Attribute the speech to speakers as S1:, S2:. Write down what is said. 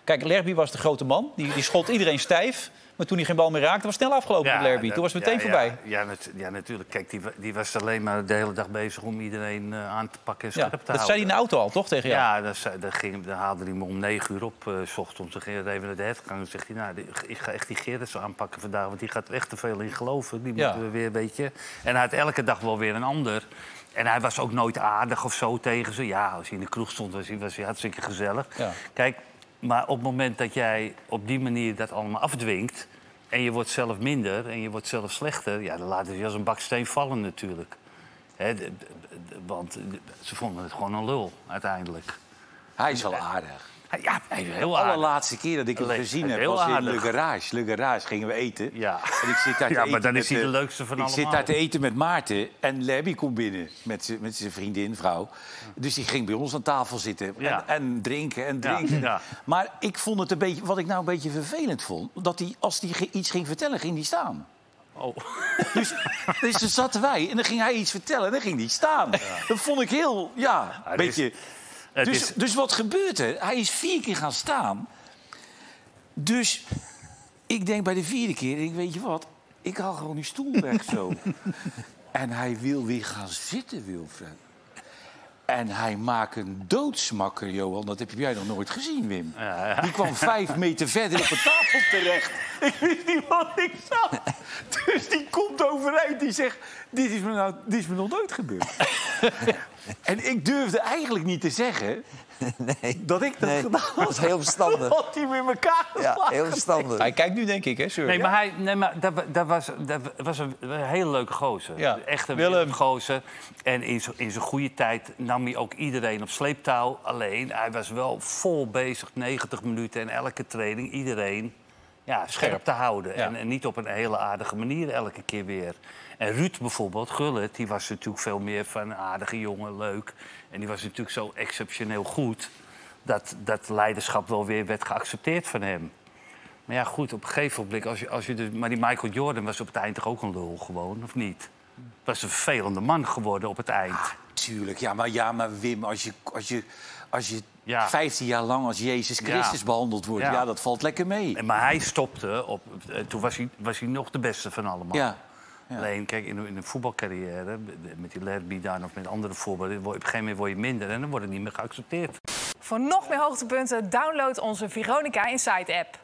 S1: Kijk, Lerby was de grote man. Die schot iedereen stijf. Maar toen hij geen bal meer raakte, was het snel afgelopen met Lerby. Toen was het meteen voorbij.
S2: Ja, natuurlijk. Kijk, die was alleen maar de hele dag bezig om iedereen aan te pakken en scherp te houden.
S1: Dat zei hij in de auto al, toch, tegen jou?
S2: Ja, dan haalde hij me om 9 uur op, 's ochtends. Dan ging hij even naar de hertgang. Dan zegt hij, nou, ik ga echt die Gerritsen aanpakken vandaag. Want die gaat er echt te veel in geloven. Die moeten we weer, weet je. En hij had elke dag wel weer een ander. En hij was ook nooit aardig of zo tegen ze. Ja, als hij in de kroeg stond, was hij hartstikke gezellig. Ja. Kijk, maar op het moment dat jij op die manier dat allemaal afdwingt... en je wordt zelf minder en je wordt zelf slechter... ja, dan laten ze je als een baksteen vallen natuurlijk. Want ze vonden het gewoon een lul, uiteindelijk.
S3: Hij is wel aardig.
S2: Ja, hij is heel
S3: de
S2: aardig.
S3: allerlaatste keer dat ik hem gezien heb was in Le Garage. Le Garage gingen we eten.
S2: Ja,
S3: en ik zit daar te eten
S2: maar dan is hij de leukste van allemaal.
S3: Ik zit daar te eten met Maarten en Lerby komt binnen met zijn vriendin, vrouw. Dus die ging bij ons aan tafel zitten en drinken en drinken. Ja. Maar ik vond het een beetje, wat ik nou een beetje vervelend vond... dat hij, als hij iets ging vertellen, ging hij staan.
S2: Oh.
S3: Dus dan zaten wij en dan ging hij iets vertellen en dan ging hij staan. Ja. Dat vond ik heel, een beetje... Dus wat gebeurt er? Hij is 4 keer gaan staan. Dus ik denk bij de 4e keer, weet je wat? Ik haal gewoon die stoel weg zo. En hij wil weer gaan zitten, Wilfred. En hij maakt een doodsmakker, Johan. Dat heb jij nog nooit gezien, Wim. Ja. Die kwam 5 meter verder op de tafel terecht. Ik wist niet wat ik zag. Dus die komt overeind. Die zegt, dit is me nog nooit gebeurd. En ik durfde eigenlijk niet te zeggen... dat ik dat gedaan had.
S4: Dat was heel verstandig.
S3: Had hij weer elkaar geslagen.
S4: Ja, heel verstandig.
S1: Hij kijkt nu, denk ik, hè, Sir?
S2: Nee, maar dat was een hele leuke gozer.
S1: Ja.
S2: Echt een leuke gozer. En in zijn goede tijd nam hij ook iedereen op sleeptouw. Alleen, hij was wel vol bezig, 90 minuten en elke training iedereen scherp te houden. Ja. En niet op een hele aardige manier elke keer weer. En Ruud bijvoorbeeld, Gullit, die was natuurlijk veel meer van een aardige jongen, leuk. En die was natuurlijk zo exceptioneel goed... dat leiderschap wel weer werd geaccepteerd van hem. Maar ja, goed, op een gegeven moment... maar die Michael Jordan was op het eind toch ook een lul gewoon, of niet? Was een vervelende man geworden op het eind.
S3: Ah, tuurlijk, maar Wim, als je 15 jaar lang als Jezus Christus behandeld wordt... Ja, dat valt lekker mee.
S2: Maar hij stopte, toen was hij nog de beste van allemaal.
S3: Ja.
S2: Alleen, kijk, in een voetbalcarrière, met die Lerby daar of met andere voorbeelden... op een gegeven moment word je minder en dan wordt het niet meer geaccepteerd.
S5: Voor nog meer hoogtepunten, download onze Veronica Inside app.